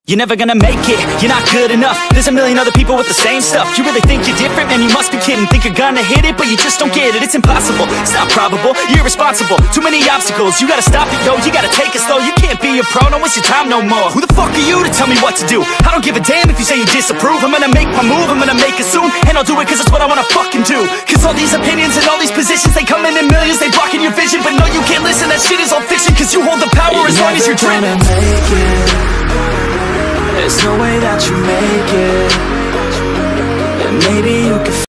You're never gonna make it, you're not good enough. There's a million other people with the same stuff. You really think you're different? Man, you must be kidding. Think you're gonna hit it, but you just don't get it. It's impossible, it's not probable, you're irresponsible. Too many obstacles, you gotta stop it, yo. You gotta take it slow, you can't be a pro. Don't waste your time no more. Who the fuck are you to tell me what to do? I don't give a damn if you say you disapprove. I'm gonna make my move, I'm gonna make it soon. And I'll do it cause it's what I wanna fucking do. Cause all these opinions and all these positions, they come in millions, they blocking your vision. But no, you can't listen, that shit is all fiction. Cause you hold the power as long as you're dreaming. There's no way that you make it. And maybe you can